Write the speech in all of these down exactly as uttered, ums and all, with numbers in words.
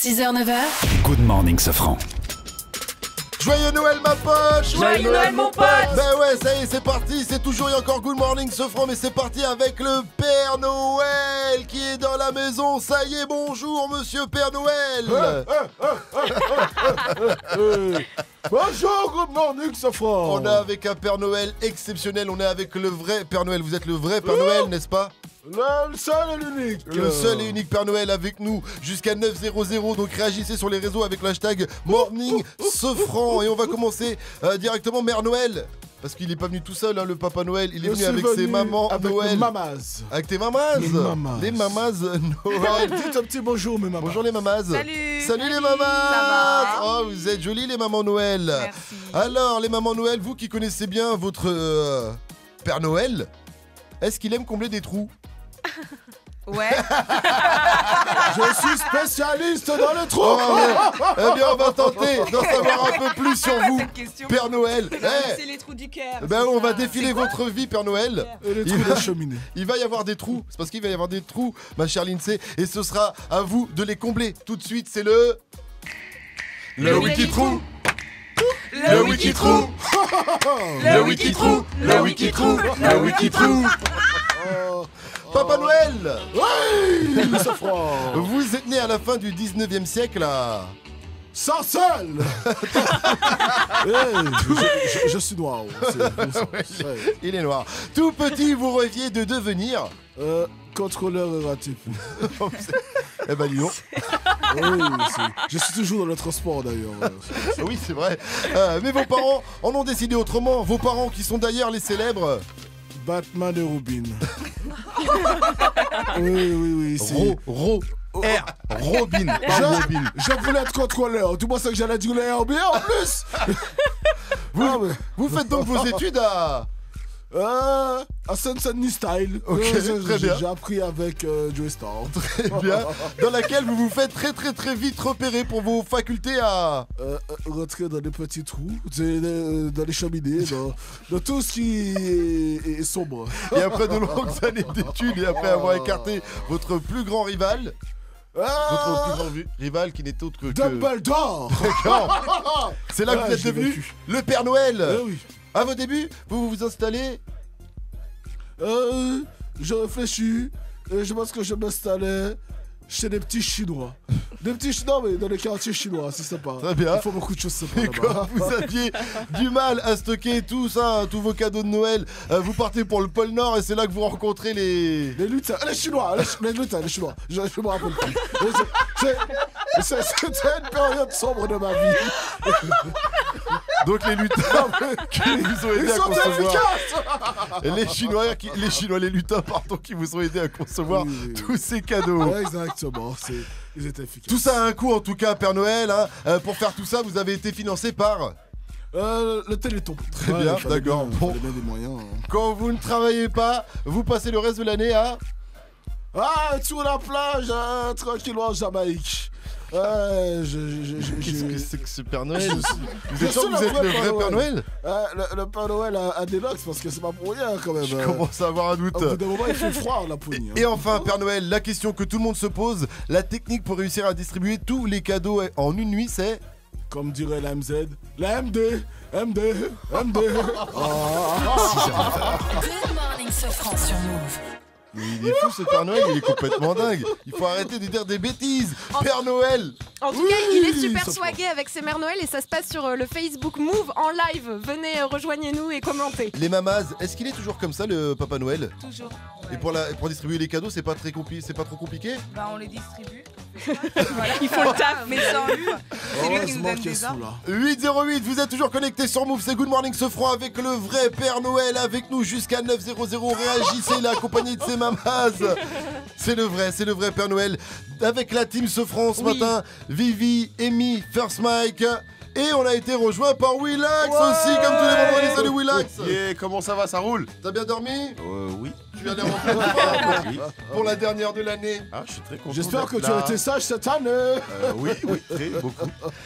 six heures neuf heures. Good morning, Sofran. Joyeux Noël ma pote. Joyeux Noël mon pote. Ben ouais, ça y est, c'est parti. C'est toujours et encore Good Morning Sofran, mais c'est parti avec le Père Noël qui est dans la maison. Ça y est, bonjour Monsieur Père Noël. Bonjour, Good Morning Sofran. On est avec un Père Noël exceptionnel. On est avec le vrai Père Noël. Vous êtes le vrai Père Noël, n'est-ce pas? Le seul et l'unique. Le seul et unique Père Noël avec nous jusqu'à neuf heures. Donc réagissez sur les réseaux avec le hashtag Morning Sofran. Et on va commencer euh, directement Mère Noël. Parce qu'il est pas venu tout seul, hein, le Papa Noël. Il est Je venu suis avec venu ses mamans avec Noël. mes mamas. Avec tes mamas. Les mamas. Les mamas Noël. Dites un petit bonjour mes mamas. Bonjour les mamas. Salut. Salut les mamas. Ça va? Oh, vous êtes jolies les mamans Noël. Merci. Alors les mamans Noël, vous qui connaissez bien votre euh, Père Noël, est-ce qu'il aime combler des trous? Ouais. Je suis spécialiste dans le trou. Oh, mais, eh bien on va tenter d'en savoir un peu plus sur vous, Cette question. Père Noël. C'est Eh, les trous du cœur. ben, c'est on ça. va défiler votre vie Père Noël. Et les Il trous va- de cheminée. Il va y avoir des trous, c'est parce qu'il va y avoir des trous, ma chère Lindsay, et ce sera à vous de les combler. Tout de suite, c'est le... Le Wiki-Trou. Le Wiki-Trou. Le Wiki-Trou. Le Wiki-Trou. Le Wiki-Trou. Papa Noël. Oui, Sofran. Vous êtes né à la fin du dix-neuvième siècle à... Sans seul. Hey, je, je- je suis noir. c'est- c'est- ouais. Il est noir. Tout petit, vous rêviez de devenir... Euh, contrôleur erratique. Eh ben, dis donc. Oui, c'est- je suis toujours dans le transport d'ailleurs. Oui, c'est vrai. Euh, mais vos parents en ont décidé autrement. Vos parents qui sont d'ailleurs les célèbres... Batman et Robin. Oui, oui, oui. c'est- Ro, Ro, R, Robin, pas Je, Robin. je voulais être contrôleur. Tu penses que j'allais dire le R B en plus? Vous, Ah, mais- vous faites donc vos études à... Euh, à Sunny Style. Ok, Euh, je- très j'ai- bien. J'ai appris avec euh, Joey Star. Très bien. Dans laquelle vous vous faites très très très vite repérer pour vos facultés à... Euh, euh, rentrer dans des petits trous, tu sais, euh, dans les cheminées, dans, dans tout ce qui est, est sombre. Et après de longues années d'études et après avoir écarté votre plus grand rival, votre Ah, plus grand vi- rival qui n'est autre que... Dumbledore. D'accord. C'est là que Ah, vous êtes j'ai devenu vécu. le Père Noël. Eh oui. À vos débuts, vous vous installez... Euh, je réfléchis, et je pense que je m'installais chez des petits Chinois. Des petits Chinois, mais dans les quartiers chinois, c'est sympa. Très bien. Il faut beaucoup de choses sympas Et là-bas. quand vous aviez du mal à stocker tout ça, tous vos cadeaux de Noël, euh, vous partez pour le pôle Nord et c'est là que vous rencontrez les... Les lutins, les Chinois, les, Ch- les lutins, les Chinois, je, je me rappelle plus. Mais c'est- c'est- c'est- C'était une période sombre de ma vie. Donc les lutins qui vous ont Ils aidé à sont concevoir... efficaces. Et les Chinois, qui, les Chinois, les lutins, pardon, qui vous ont aidé à concevoir Oui, oui, oui. tous ces cadeaux. Ouais, exactement, c'est- ils étaient efficaces. Tout ça a un coût en tout cas, Père Noël. Hein. Euh, pour faire tout ça, vous avez été financé par... Euh, le Téléthon. Très bien, il fallait d'accord. bien- il Bon. fallait bien des moyens. hein. Quand vous ne travaillez pas, vous passez le reste de l'année à... Ah, sur la plage, hein, tranquillement en Jamaïque. Ouais, je. je, je, je- Qu'est-ce que je- c'est que ce Père Noël? Je Vous je êtes sûr suis que vous êtes le vrai Père Noël? Ah, le, le Père Noël a, a des locks parce que c'est pas pour rien quand même. Je euh. commence à avoir un doute. Au bout d'un moment, il fait froid la poigne. hein. Et enfin, Père Noël, la question que tout le monde se pose, la technique pour réussir à distribuer tous les cadeaux en une nuit, c'est... Comme dirait la M Z, la M D, M D, M D. Ah. Good morning, Sofran sur Move. Mais il est fou ce Père Noël, il est complètement dingue. Il faut arrêter de dire des bêtises. Père Noël. En tout Oui, cas, il est super ça swagué avec ses mères Noël et ça se passe sur euh, le Facebook Move en live. Venez, euh, rejoignez-nous et commentez. Les mamas, est-ce qu'il est toujours comme ça le Papa Noël? Toujours. Et pour, la, pour distribuer les cadeaux, c'est pas très compli- c'est pas trop compliqué? Bah on les distribue. Voilà, il faut le taf. Mais sans lui, c'est lui qui nous Heureusement donne qu'il est des sous ordres. là. huit zéro huit, vous êtes toujours connectés sur Move, c'est Good Morning Sofran avec le vrai Père Noël avec nous jusqu'à neuf heures. Réagissez, il est accompagné de ses mamas. C'est le vrai, c'est le vrai Père Noël. Avec la team Sofran ce Oui. matin, Vivi, Amy, First Mike. Et on a été rejoint par Willax aussi, comme tous les vendredis. Salut Willax. Yeah, comment ça va, ça roule? T'as bien dormi? Euh, oui. tu viens les rencontrer Oui. pour la dernière de l'année. Ah, je suis très content. J'espère que d'être tu as là. été sage cette année. Euh, oui, oui, très beaucoup.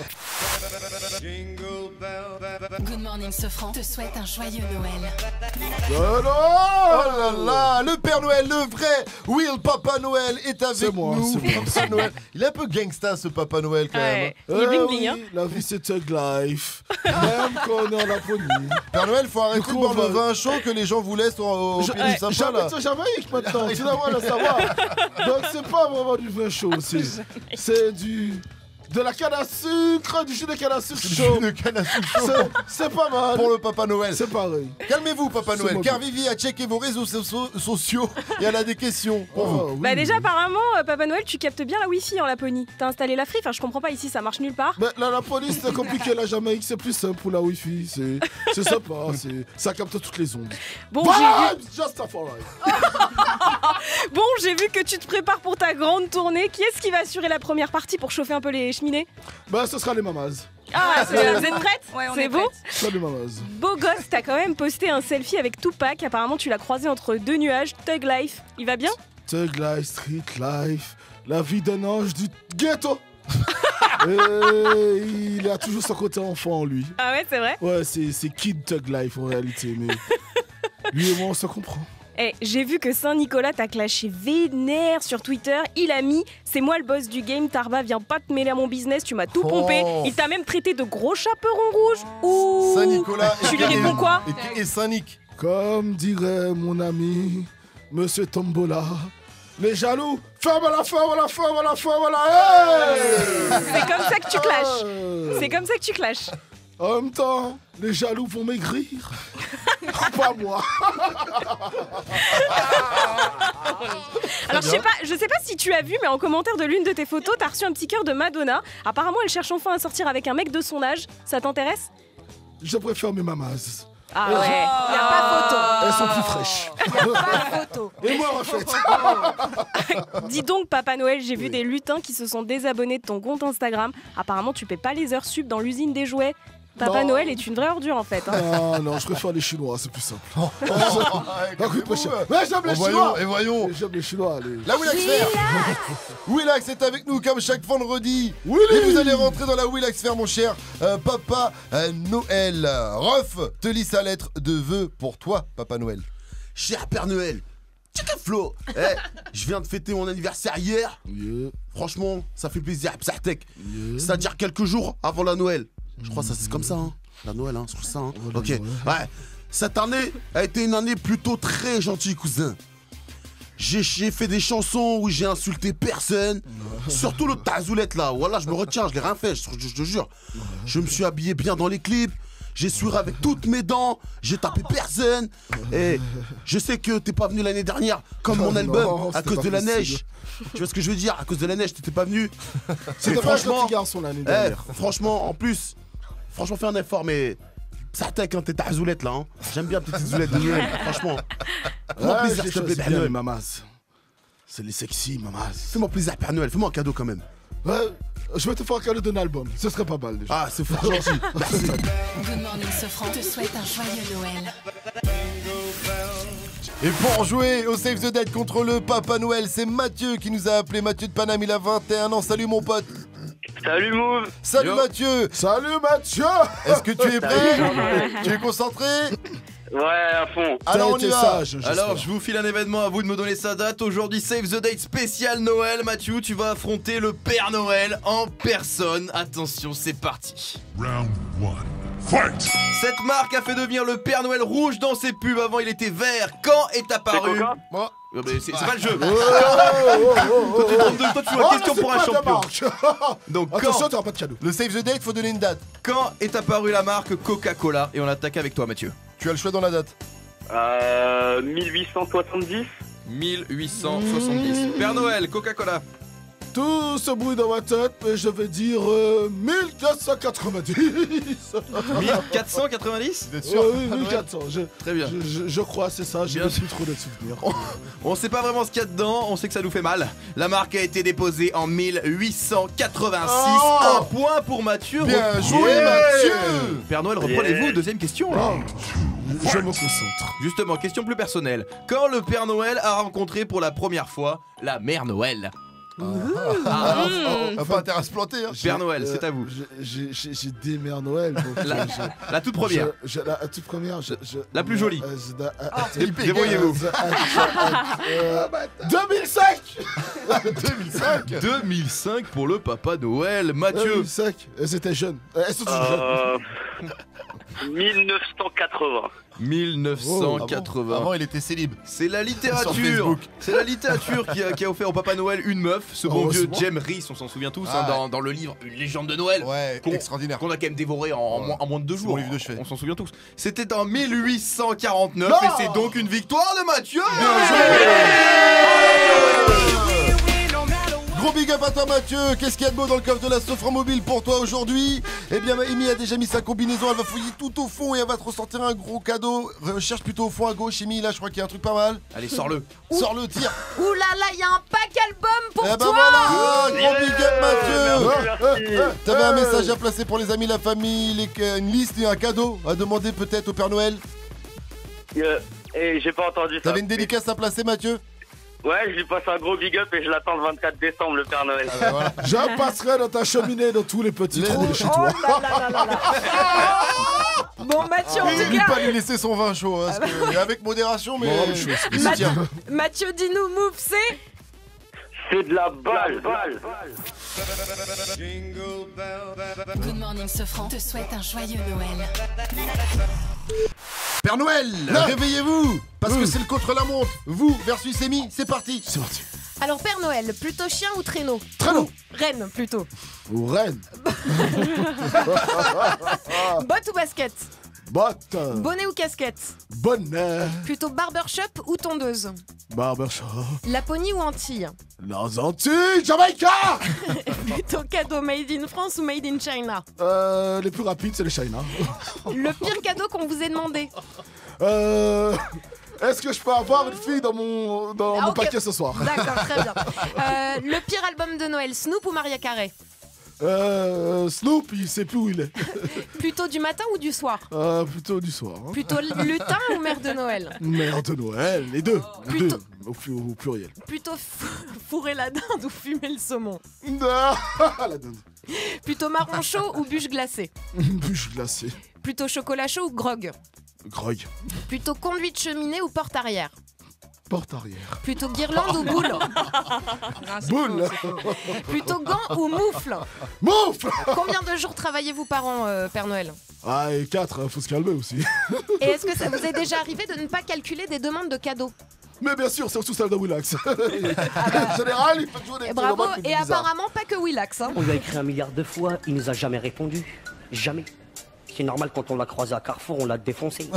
Good Morning Sofran te souhaite un joyeux Noël. Oh là là, le Père Noël, le vrai Will Papa Noël est avec C'est moi, nous. c'est moi, Papa c'est Noël. Il est un peu gangsta ce Papa Noël quand même. Ouais. Il est Eh bling oui, bling, hein. la vie c'est Thug Life. Même quand on est en Laponie. Père Noël, faut arrêter Du de coup, boire on le va- vin chaud que les gens vous laissent au, au Je- pied eh, du sapin là. J'habite en Jamaïque maintenant, tu dois le savoir. Donc c'est pas vraiment du vin chaud, c'est c'est du de la canne à sucre, du jus de canne à sucre chaud. De canne à sucre chaud C'est- C'est pas mal. pour le Papa Noël. C'est pareil. Calmez-vous Papa C'est Noël, moi. car Vivi a checké vos réseaux so- sociaux et elle a des questions pour vous. Oh, oui. Bah déjà apparemment euh, Papa Noël tu captes bien la Wi-Fi en Laponie. T'as installé la free, enfin je comprends pas ici ça marche nulle part. Mais la Laponie c'est compliqué, la Jamaïque c'est plus simple pour la Wi-Fi, c'est c'est sympa, c'est ça capte toutes les ondes. Bon j'ai vu, Vibes, just a for life. bon, j'ai vu que tu te prépares pour ta grande tournée. Qui est-ce qui va assurer la première partie pour chauffer un peu les cheminées? Bah ce sera les mamas. Ah, c'est- vous êtes prête? Ouais, on C'est est beau? prête. Ce sera les mamas. Beau gosse, t'as quand même posté un selfie avec Tupac. Apparemment tu l'as croisé entre deux nuages. Thug Life, il va bien? Thug life, street life, la vie d'un ange du ghetto. Et il a toujours son côté enfant en lui. Ah ouais c'est vrai? Ouais, c'est c'est Kid Thug Life en réalité, mais lui et moi on se comprend. Eh, j'ai vu que Saint-Nicolas t'a clashé vénère sur Twitter. Il a mis « C'est moi le boss du game, Tarba, viens pas te mêler à mon business, tu m'as tout pompé. Oh. » Il t'a même traité de gros chaperon rouge. Ouh. Saint-Nicolas Tu et, lui réponds quoi? et, et Saint-Nic. Comme dirait mon ami, Monsieur Tombola, les jaloux, ferme-la, ferme-la, ferme-la, ferme-la, hey. C'est comme ça que tu clashes. Euh, C'est comme ça que tu clashes. En même temps, les jaloux vont maigrir. Pas moi. Alors je sais pas, je sais pas si tu as vu, mais en commentaire de l'une de tes photos, t'as reçu un petit cœur de Madonna. Apparemment, elle cherche enfin à sortir avec un mec de son âge. Ça t'intéresse? Je préfère mes mamas. Ah ouais. Il n'y a pas Elles sont plus fraîches. photo. Pas photo. Et moi, refaite. Dis donc, Papa Noël, j'ai vu des lutins qui se sont désabonnés de ton compte Instagram. Apparemment, tu paies pas les heures sub dans l'usine des jouets. Papa Non. Noël est une vraie ordure en fait. hein. Non, non, je préfère les Chinois, c'est plus simple. Oh, Ça coûte pas cher. Mais j'aime Et les voyons, Chinois. et voyons. J'aime les Chinois. Les... La Willax Fair. Willax est avec nous comme chaque vendredi. Willy. Et vous allez rentrer dans la Willax Fair, mon cher euh, Papa euh, Noël. Ruff te lit sa lettre de vœux pour toi, Papa Noël. Cher Père Noël, check Flo. Eh, je viens de fêter mon anniversaire hier. Yeah, Franchement, ça fait plaisir. Psartek. yeah. C'est-à-dire quelques jours avant la Noël. Je crois que ça c'est comme ça, hein. La Noël, hein, c'est ça. Hein. Oh, la Ok. Noël. Ouais. Cette année a été une année plutôt très gentille, cousin. J'ai j'ai fait des chansons où j'ai insulté personne. Surtout le tazoulette là. Voilà, je me retiens, je l'ai rien fait, je, je- je te jure. Je me suis habillé bien dans les clips. J'ai souri avec toutes mes dents. J'ai tapé personne. Et je sais que t'es pas venu l'année dernière comme mon Non, album à c'était cause pas de la possible. neige. Tu vois ce que je veux dire? À cause de la neige, t'étais pas venu. C'était Mais pas un franchement, petit garçon l'année eh, dernière. franchement, en plus, franchement, fais un effort, mais. Ça attaque quand t'es ta zoulette là, hein. J'aime bien petite zoulette de Noël, franchement. Fais-moi Ouais, plaisir, je s'il te plaît, choisis Père bien les Noël. mamas. C'est les sexy mamas. Fais-moi plaisir, Père Noël, fais-moi un cadeau quand même. Ouais, je vais te faire un cadeau d'un album. Ce serait pas mal déjà. Ah, c'est fort gentil. Merci. Good Morning Sofran te souhaite un joyeux Noël. Et pour jouer au Save the Dead contre le Papa Noël, c'est Mathieu qui nous a appelé. Mathieu de Paname, il a vingt et un ans. Salut mon pote. Salut Mouv. Salut Yo. Mathieu. Salut Mathieu. Est-ce que tu es prêt? Tu es concentré? Ouais, à fond. Alors on T'as y été va. sage, j'espère. Alors, je vous file un événement, à vous de me donner sa date. Aujourd'hui, Save the Date spécial Noël. Mathieu, tu vas affronter le Père Noël en personne. Attention, c'est parti. Round one. Fight! Cette marque a fait devenir le Père Noël rouge dans ses pubs. Avant, il était vert. Quand est apparu... C'est Coca Moi. Ah, mais C'est c'est pas le jeu. Oh, oh, oh, Toi, tu oh, tombes de- toi, tu joues oh, la ne question sais pour un pas de champion. marche. Donc, Attention, quand, t'auras pas de cadeau. Le Save the Date, faut donner une date. quand est apparue la marque Coca-Cola? Et on attaque avec toi, Mathieu. Tu as le choix dans la date. Euh. mille huit cent soixante-dix. mille huit cent soixante-dix. Père Noël, Coca-Cola. tout ce bruit dans ma tête, mais je vais dire euh, mille quatre cent quatre-vingt-dix. mille quatre cent quatre-vingt-dix? Vous êtes sûr? Ouais, oui, mille quatre cents. Je, Très bien. je, je, je crois, c'est ça, j'ai Bien plus trop de souvenirs. On sait pas vraiment ce qu'il y a dedans, on sait que ça nous fait mal. La marque a été déposée en mille huit cent quatre-vingt-six. Oh Un point pour Mathieu. Bien Reprenez- joué, Mathieu. Père Noël, reprenez-vous. Deuxième question. là. Je me concentre. Justement, question plus personnelle. Quand le Père Noël a rencontré pour la première fois la Mère Noël? Ah, oh, pas intérêt à se planter. Hein. Père Noël, Euh, c'est à vous. J'ai j'ai- j'ai des mères Noël. Donc, La, euh, je- la toute première. je- je- la, la toute première. je- je- La plus jolie. euh, je- euh, euh, Débrouillez-vous. euh, euh, euh, deux mille cinq. deux mille cinq. deux mille cinq pour le Papa Noël. Mathieu. deux mille cinq. Euh, C'était jeune. Euh, Elles sont toutes jeunes. Euh, mille neuf cent quatre-vingts. mille neuf cent Avant, quatre-vingts. avant, il était célib. C'est la Sur littérature. Facebook. C'est la littérature qui a, qui a offert au Papa Noël une meuf, ce bon Oh, vieux c'est James Reese, on s'en souvient tous, Ah, hein, dans, ouais. dans le livre Une légende de Noël. Ouais, Qu'on- extraordinaire. Qu'on a quand même dévoré en, en Ouais. moins, en moins de deux C'est jours. mon livre de chevet. On s'en souvient tous. C'était en mille huit cent quarante-neuf Non. et c'est donc une victoire de Mathieu. Gros big up à toi Mathieu. Qu'est-ce qu'il y a de beau dans le coffre de la Sofra Mobile pour toi aujourd'hui? Eh bien Amy a déjà mis sa combinaison, elle va fouiller tout au fond et elle va te ressortir un gros cadeau. Recherche plutôt au fond à gauche, Amy, là je crois qu'il y a un truc pas mal. Allez, sors-le. Sors-le, tire. Ouh là là, il y a un pack album pour Eh ben toi. voilà, gros big up Mathieu. Merci, merci. T'avais un message à placer pour les amis, la famille, les- une liste et un cadeau à demander peut-être au Père Noël. Euh, Et j'ai pas entendu ça. T'avais une dédicace à placer Mathieu? Ouais, je lui passe un gros big up et je l'attends le vingt-quatre décembre, le Père Noël. Ah ben voilà. Je passerai dans ta cheminée dans tous les petits Les- trous de chez Oh toi. là là là là là. Bon Mathieu, en tout N'oublie cas, pas de lui laisser son vin chaud, hein, parce que- avec modération, mais Bon, chaud, il se tient. Mathieu, dis-nous, Move, c'est C'est de la balle, balle. Good Morning Sofran te souhaite un joyeux Noël. Père Noël, réveillez-vous, parce que c'est le contre-la-montre. Vous versus Amy, c'est parti. C'est parti. Alors Père Noël, plutôt chien ou traîneau? Traîneau. Reine plutôt. Ou reine. Botte ou basket? Botte. Bonnet ou casquette? Bonnet. Plutôt barbershop ou tondeuse? Barbershop. Laponie ou Antilles? Les Antilles, Jamaïca. Plutôt cadeau made in France ou made in China? Euh, les plus rapides, c'est les China. Le pire cadeau qu'on vous ait demandé? Euh, est-ce que je peux avoir une fille dans mon, dans Ah, mon ok. paquet ce soir? D'accord, très bien. Euh, le pire album de Noël, Snoop ou Maria Carey? Euh, Snoop, il sait plus où il est. Plutôt du matin ou du soir? Euh, plutôt du soir. Hein. Plutôt lutin ou mère de Noël? Mère de Noël, les deux. Les Plutôt- deux, au, pu- au pluriel. Plutôt f- fourrer la dinde ou fumer le saumon? Ah, la dinde. Plutôt marron chaud ou bûche glacée? Bûche glacée. Plutôt chocolat chaud ou grog? Grog. Plutôt conduite cheminée ou porte arrière? Porte arrière. Plutôt guirlande ou boule? Boule. Plutôt gants ou moufle? Moufle. Combien de jours travaillez-vous par an, euh, Père Noël? Ah, et quatre, hein, faut se calmer aussi. Et est-ce que ça vous est déjà arrivé de ne pas calculer des demandes de cadeaux? Mais bien sûr, c'est surtout celle de Willax. En général, il fait toujours des Et des bravo, remarques et bizarres. apparemment pas que Willax. Hein. On lui a écrit un milliard de fois, il nous a jamais répondu. Jamais. C'est normal, quand on l'a croisé à Carrefour, on l'a défoncé.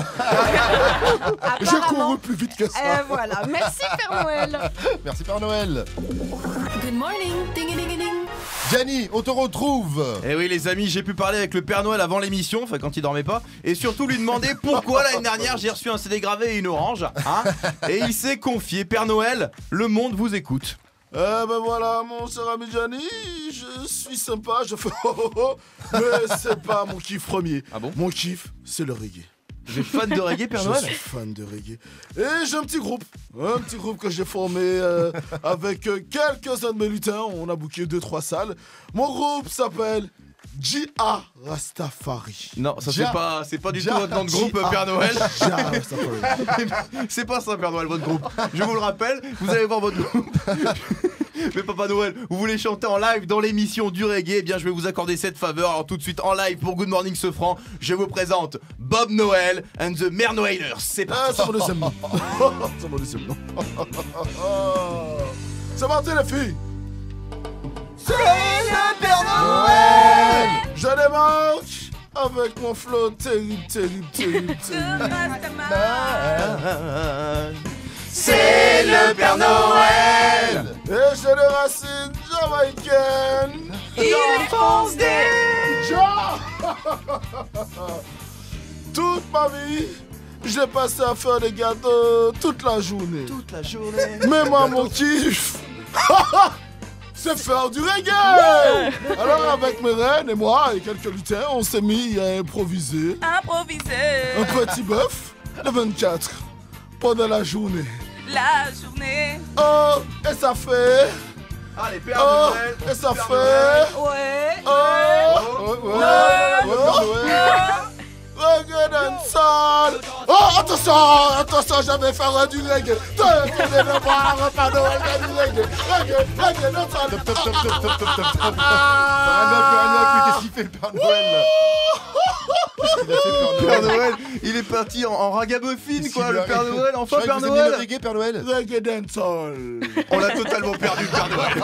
J'ai couru plus vite que ça. Euh, voilà, merci Père Noël. Merci Père Noël. Good morning, ding ding ding. Gianni, on te retrouve. Eh oui les amis, j'ai pu parler avec le Père Noël avant l'émission, enfin quand il dormait pas, et surtout lui demander pourquoi l'année dernière j'ai reçu un C D gravé et une orange, hein. Et il s'est confié, Père Noël, le monde vous écoute. Eh ben voilà, mon cher ami Gianni, je suis sympa, je fais oh oh oh, mais c'est pas mon kiff premier. Ah bon? Mon kiff, c'est le reggae. Vous êtes fan de reggae, Père Je Noël? suis fan de reggae. Et j'ai un petit groupe, un petit groupe que j'ai formé euh, avec euh, quelques-uns de mes lutins. On a booké deux trois salles. Mon groupe s'appelle J A Rastafari. Non, ça c'est Dia- pas, c'est pas du Dia- tout votre nom de groupe, Dia- Père Noël. J A Rastafari. C'est pas ça, Père Noël, votre groupe. Je vous le rappelle, vous allez voir votre groupe. Mais Papa Noël, vous voulez chanter en live dans l'émission du reggae? Eh bien, je vais vous accorder cette faveur. Alors tout de suite en live pour Good Morning Sofran, je vous présente Bob Noël and the Mère Noëlers. C'est Ah, parti. c'est mon deuxième nom. C'est mon deuxième nom. C'est parti les filles. C'est le Père Noël. Je démarche avec mon flow terrible, terrible, terrible, terrible. C'est le Père Noël. Et j'ai les racines Jamaïcaine. Il fonce des Toute ma vie, j'ai passé à faire des gâteaux toute la journée. Toute la journée. Mais moi, mon kiff, c'est faire du reggae. Alors, avec mes reines et moi et quelques lutins, on s'est mis à improviser improvisés. un petit bœuf le vingt-quatre pendant la journée. La journée. Oh, et ça fait. Allez, Père Oh, Noël. et ça Père fait. Noël. Ouais. Oh, Ouais, ouais, ouais, ouais, ouais. reggae dancehall. Oh, attention, attention, je vais faire du reggae. Tournez le bras, Père Noël, du reggae. Reggae, reggae dancehall. Top, top, top, top, top, top, top, top. Qu'est-ce qu'il fait le Père Noël là? Qu'est-ce qu'il a fait le Père Père Noël? Noël, il est parti en, en ragamuffin Qu'est-ce quoi, qu'il le lui Père arrive? Noël, Je enfin croyais Père que vous aimiez le Noël. reggae, Père Noël. Reggae dancehall. On l'a totalement perdu, le Père Noël.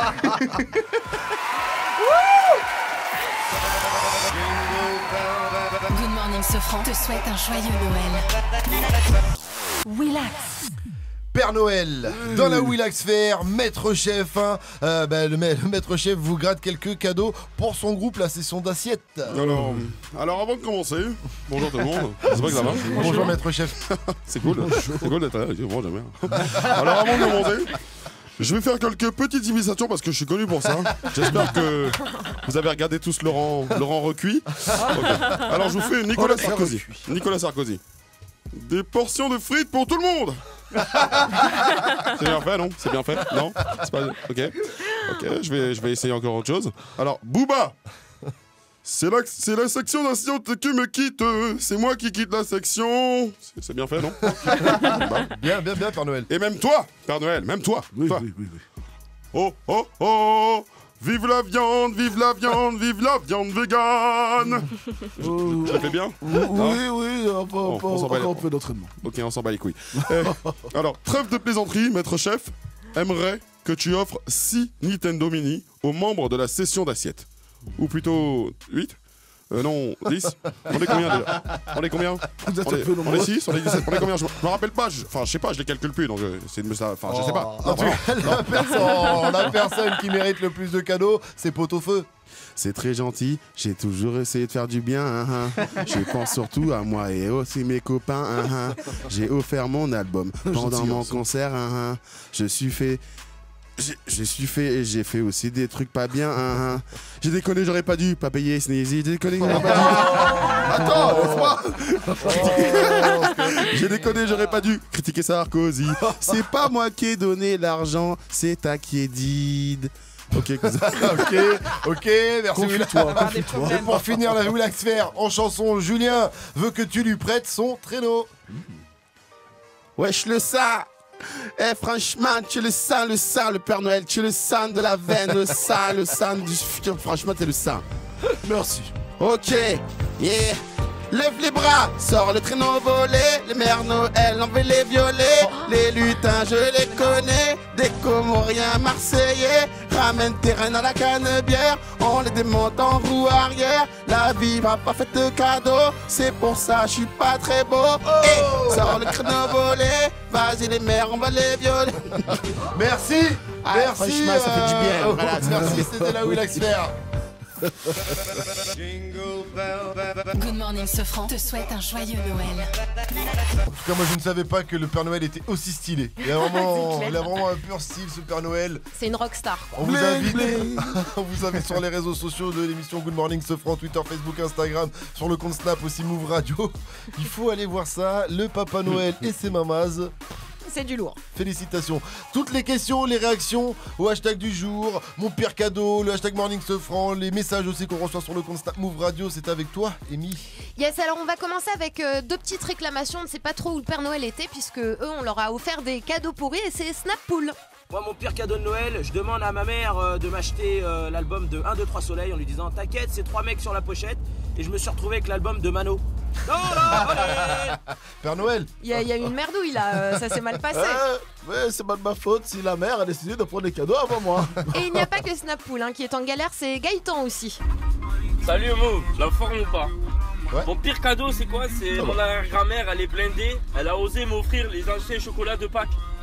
Good Morning Sofran te souhaite un joyeux Noël. Willax. Père Noël, dans la Willax Fair, Maître Chef, hein, euh, bah, le, ma- le Maître Chef vous gratte quelques cadeaux pour son groupe, la session d'assiettes. Alors, alors avant de commencer, bonjour tout le monde, j'espère que ça va. Bonjour Maître Chef. C'est cool, c'est cool d'être là, bon, j'aime bien. Alors avant de commencer, je vais faire quelques petites imitations parce que je suis connu pour ça. J'espère que vous avez regardé tous Laurent, Laurent Recuit. Ok. Alors je vous fais Nicolas Sarkozy. Nicolas Sarkozy. Des portions de frites pour tout le monde. C'est bien fait, non? C'est bien fait? Non? C'est pas... Ok. Ok, je vais, je vais essayer encore autre chose. Alors, Booba. C'est la, c'est la section d'assiette qui me quitte. C'est moi qui quitte la section. C'est, c'est bien fait, non? Bien, bien, bien, Père Noël. Et même toi, Père Noël, même toi. Oui, toi. oui, oui, oui. Oh, oh, oh. Vive la viande, vive la viande, vive la viande végane. Je le fais bien? Oui, oui, un peu, Bon, un peu, on s'en bat les- encore un peu d'entraînement. Ok, on s'en bat les couilles. Euh, alors, trêve de plaisanterie, Maître Chef aimerait que tu offres six Nintendo Mini aux membres de la session d'assiette. Ou plutôt huit? Euh, non, dix. On est combien déjà? On est combien? Vous êtes On un est, peu on est nombreux. six, on est dix-sept. On est combien? Je me je me rappelle pas. je- Enfin, je sais pas, je les calcule plus. Donc, euh, c'est de ça. Enfin, je sais pas. En Non, tout vraiment. cas, la personne, la personne qui mérite le plus de cadeaux, c'est Pot-au-Feu. C'est très gentil, j'ai toujours essayé de faire du bien. Hein, hein. Je pense surtout à moi et aussi mes copains. Hein, hein. J'ai offert mon album pendant Gentil mon garçon. concert. Hein, hein. Je suis fait. J'ai- Je suis fait et j'ai fait aussi des trucs pas bien. Hein, hein. J'ai déconné, j'aurais pas dû pas payer Sneezy. J'ai déconné, j'aurais pas dû. Attends, laisse-moi. J'ai déconné, j'aurais pas dû critiquer Sarkozy. C'est pas moi qui ai donné l'argent, c'est ta qui est did. Ok, cousin. Ok, ok, merci Willax. Et pour finir la Willax Fair en chanson, Julien veut que tu lui prêtes son traîneau. Wesh le ça. Eh franchement, tu le sens, le sang, le Père Noël, tu le sens de la veine, le sang, le sang du futur, franchement, t'es le sang. Merci. Ok, yeah. Lève les bras, sors le traîneau volé, les mères Noël enlèvent les violets, les lutins je les connais, des Comoriens marseillais, ramène tes reines à la canne-bière, on les démonte en roue arrière, la vie m'a pas fait de cadeau, c'est pour ça je suis pas très beau, et sors le traîneau volé, vas-y les mères on va les violer. Merci, Ah, merci. franchement, ça fait du bien, euh, voilà. Merci, c'était la Willax Fair. Good Morning Sofran te souhaite un joyeux Noël. En tout cas, moi je ne savais pas que le Père Noël était aussi stylé. Il a vraiment, C'est clair. il a vraiment un pur style, ce Père Noël. C'est une rockstar. On vous invite, on vous invite sur les réseaux sociaux de l'émission Good Morning Sofran, Twitter, Facebook, Instagram, sur le compte Snap aussi Move Radio. Il faut aller voir ça, le Papa Noël et ses mamas. C'est du lourd. Félicitations. Toutes les questions, les réactions au hashtag du jour, mon pire cadeau, le hashtag Morning Sofran, les messages aussi qu'on reçoit sur le compte Snap Move Radio, c'est avec toi, Amy. Yes, alors on va commencer avec euh, deux petites réclamations. On ne sait pas trop où le Père Noël était, puisque eux, on leur a offert des cadeaux pourris et c'est Snappool. Moi, mon pire cadeau de Noël, je demande à ma mère euh, de m'acheter euh, l'album de un, deux, trois Soleil en lui disant t'inquiète, c'est trois mecs sur la pochette. Et je me suis retrouvé avec l'album de Mano. Non, non, allez. Père Noël. Il y, a- il y a eu une merdouille là, euh, ça s'est mal passé. Euh, ouais, c'est pas de ma faute si la mère a décidé de prendre des cadeaux avant moi. Et il n'y a pas que Snappool hein, qui est en galère, c'est Gaëtan aussi. Salut Mo, la forme ou pas? Ouais. Mon pire cadeau c'est quoi? C'est mon arrière-grand-mère, elle est blindée, elle a osé m'offrir les anciens chocolats de Pâques.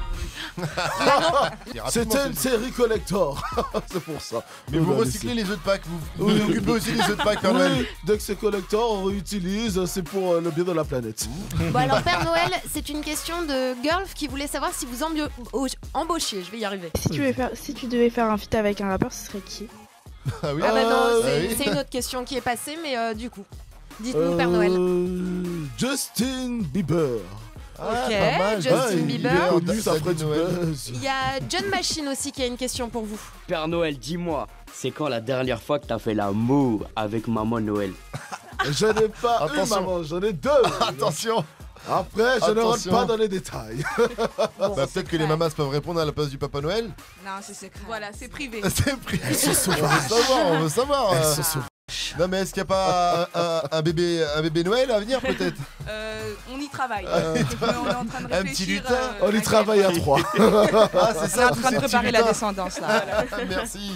C'était une série collector. C'est pour ça. Mais vous recyclez les œufs de Pâques, vous, vous occupez aussi les œufs de Pâques, Père Noël. Oui, dès que c'est collector, on réutilise, c'est pour euh, le bien de la planète. Bon alors Père Noël, c'est une question de Girlf qui voulait savoir si vous embio- au- embauchiez, je vais y arriver. Si tu, devais faire, si tu devais faire un feat avec un rappeur, ce serait qui? Ah oui. Ah bah non, Euh, c'est oui. c'est une autre question qui est passée, mais euh, du coup, dites-nous Père Noël. Euh, Justin Bieber. Ah, Ok, pas mal. Justin Ah, il Bieber. est connu, Ça ça ferait dit du Noël. buzz. Il y a John Machine aussi qui a une question pour vous. Père Noël, dis-moi, c'est quand la dernière fois que t'as fait l'amour avec maman Noël? Je n'ai pas une Attention. maman, j'en ai deux. Attention. Après, je ne rentre Attention. pas dans les détails. Bah, peut-être que les mamas peuvent répondre à la place du Papa Noël. Non, c'est secret. Voilà, c'est privé. C'est pris. Elles sont On veut sauvages. savoir, on veut savoir. Elles euh. sont sauvages. Non mais est-ce qu'il n'y a pas un, un- un bébé, un bébé Noël à venir peut-être? Euh, on y travaille. Euh, on est en train de un petit réfléchir. lutin. euh, On y travaille à trois. Ah c'est On est ça, en tous train ces de petits préparer la lutins. descendance là. Voilà. Merci.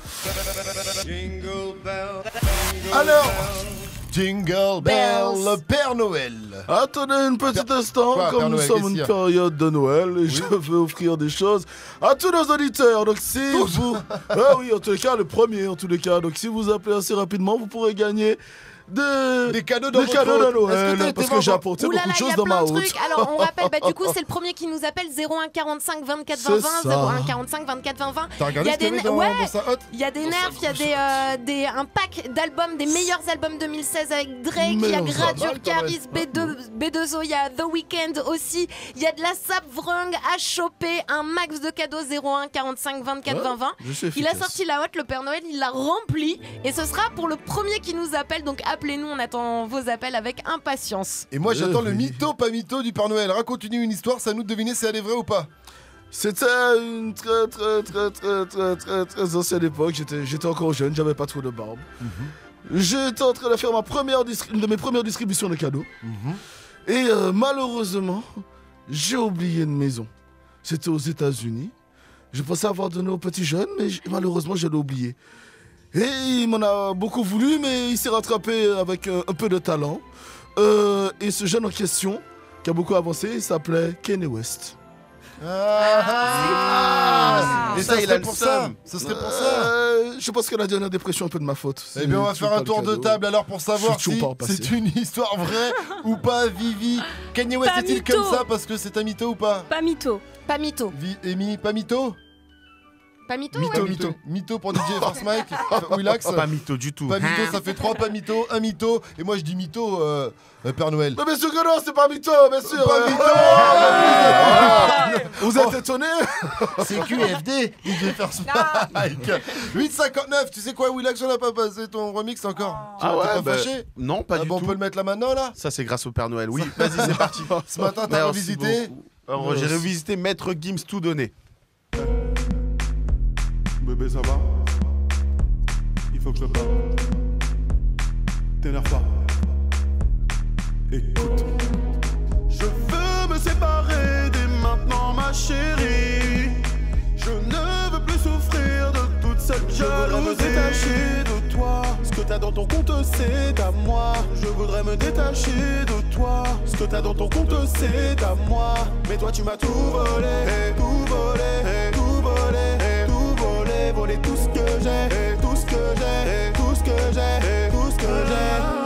Alors, Jingle Bell, le Père Noël. Attendez un petit Père- instant, Quoi, comme Père nous Noël, sommes qu'est-ce une qu'il y a période de Noël et je veux offrir des choses à tous nos auditeurs. Donc si vous... Ah oui, en tous les cas, le premier en tous les cas. Donc si vous appelez assez rapidement, vous pourrez gagner des, Des cadeaux dans des votre cadeaux de hôte. Est-ce que t'as Noël été parce voir que j'ai dans- apporté Ouh là beaucoup là, de il y choses a dans plein ma de haute. trucs. Alors on rappelle, bah du coup c'est le premier qui nous appelle zéro un quarante-cinq vingt-quatre vingt C'est vingt, ça. zéro un quarante-cinq vingt-quatre vingt vingt. T'as regardé Il y a ce qu'il y des avait dans, ouais, dans sa hotte? il y a des nerfs, il y a des, euh, des un pack d'albums, des meilleurs albums deux mille seize avec Drake, il y a Meilleurs Gradure, albums, Caris, B deux, B deux O, il y a The Weeknd aussi, il y a de la Sap Vrung à choper, un max de cadeaux zéro un quarante-cinq vingt-quatre vingt vingt. Je suis Il a efficace. sorti la hotte, le Père Noël, il l'a rempli et ce sera pour le premier qui nous appelle. Donc appelez-nous, on attend vos appels avec impatience. Et moi j'attends le Oui. mytho, pas mytho du Père Noël. Raconte-nous une histoire, c'est à nous de deviner si elle est vraie ou pas. C'était une très très très très très très très ancienne époque. J'étais j'étais encore jeune, j'avais pas trop de barbe. J'étais en train de faire ma première distri- une de mes premières distributions de cadeaux. Et euh, malheureusement, j'ai oublié une maison. C'était aux États-Unis. Je pensais avoir donné au petit jeune, mais j- malheureusement, je l'ai oublié. Et il m'en a beaucoup voulu, mais il s'est rattrapé avec euh, un peu de talent. Euh, et ce jeune en question, qui a beaucoup avancé, il s'appelait Kanye West. Ah, Et ça, ça il a serait le pour ça. seum. Ce serait pour ça. Euh, je pense que la dernière dépression est un peu de ma faute. Eh bien, on va C'est faire pas un le tour de cadeau. table alors pour savoir Je suis si toujours pas repassé. c'est une histoire vraie ou pas, Vivi. Kanye West Pas est-il mytho. comme ça parce que c'est un mytho ou pas? Pas mytho. Pas mytho. Vi Amy, pas mytho? Pas mytho, Mytho, ouais. mytho. Mytho pour D J Force Mike. Willax. Pas mytho du tout. Pas mytho, ça fait trois pas mytho, un mytho. Et moi je dis mytho, euh, euh, Père Noël. Mais bien sûr que non, c'est pas mytho, bien sûr. Pas euh, mytho. ah, Vous êtes étonnés? C'est Q F D, D J Force Mike. huit cinquante-neuf, tu sais quoi, Willax, on n'a pas passé ton remix encore. Ah T'es ouais, pas bah, fâché? non, pas Ah du bon, tout. on peut le mettre là maintenant là? Ça, c'est grâce au Père Noël. Oui, vas-y, c'est parti. Ce matin, t'as Merci revisité. beaucoup. Alors, j'ai revisité Maître Gims tout donné. Bébé, ça va? Il faut que je te parle. T'énerve pas. Écoute. Je veux me séparer dès maintenant, ma chérie. Je ne veux plus souffrir de toute cette jalousie. Je voudrais me détacher de toi. Ce que t'as dans ton compte, c'est à moi. Je voudrais me détacher de toi. Ce que t'as dans ton compte, c'est à moi. Mais toi, tu m'as tout volé, tout volé, tout volé, tout volé, volé tout ce que j'ai, tout ce que j'ai, tout ce que j'ai, tout ce que j'ai.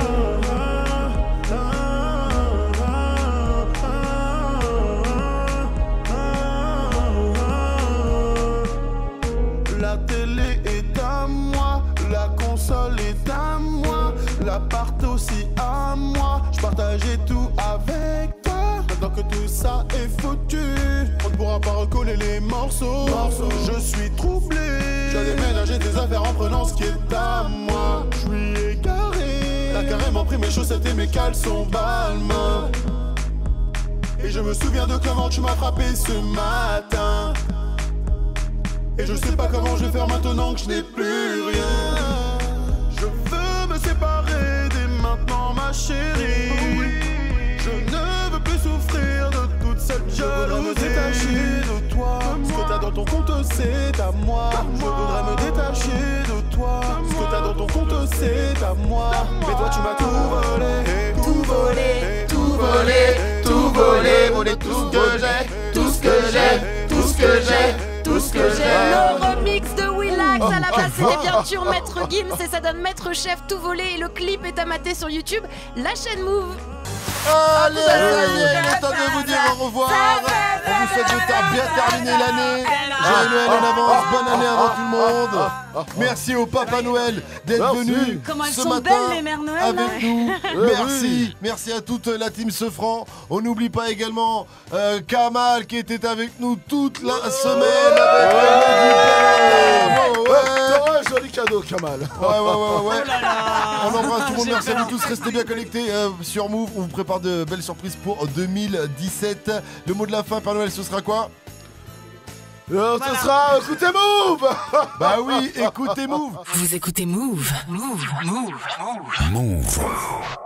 La télé est à moi, la console est à moi, l'appart aussi à moi. Je partageais tout avec toi. Maintenant que tout ça est foutu, on ne pourra pas recoller les morceaux. morceaux. Je suis troublé. J'ai déménagé tes affaires en prenant ce qui est à moi. Je suis égaré. T'as carrément pris mes chaussettes et mes caleçons Balmain. Et je me souviens de comment tu m'as frappé ce matin. Et je sais pas comment je vais faire maintenant que je n'ai plus rien. Je veux me séparer dès maintenant, ma chérie. Je ne veux plus souffrir de toute cette jalousie. Je voudrais me détacher de toi. Ce que t'as dans ton compte, c'est à moi. Je voudrais me détacher de toi. Ce que t'as dans ton compte, c'est à moi. Mais toi, tu m'as tout volé, tout volé, tout volé, tout volé, volé tout ce que j'ai, tout ce que j'ai, tout ce que que j'ai, tout ce que j'ai. Le remix de Willax, à la base c'était bien sûr Maître Gims et ça donne Maître Chef tout volé et le clip est à mater sur YouTube, la chaîne Move. Allez, ça y est, il est temps de vous dire au revoir. On vous souhaite de ter- bien terminer l'année. Joyeux Noël en avance, bonne année avant tout le monde. Merci au Papa Noël d'être Merci. venu Comment elles ce sont matin belles, les mères Noël, avec hein. nous. Eh Merci, merci à toute la team Sefran. On n'oublie pas également euh, Kamal qui était avec nous toute la semaine avec le Ouais, ouais, joli cadeau, Kamal. Ouais, ouais, ouais, ouais. On embrasse tout le monde, merci à vous tous, restez bien connectés euh, sur Move, on vous prépare de belles surprises pour deux mille dix-sept. Le mot de la fin, Père Noël, ce sera quoi? Euh, Ce sera écoutez Move. Bah oui, écoutez Move. Vous écoutez Move. Move. Move. Move. Move.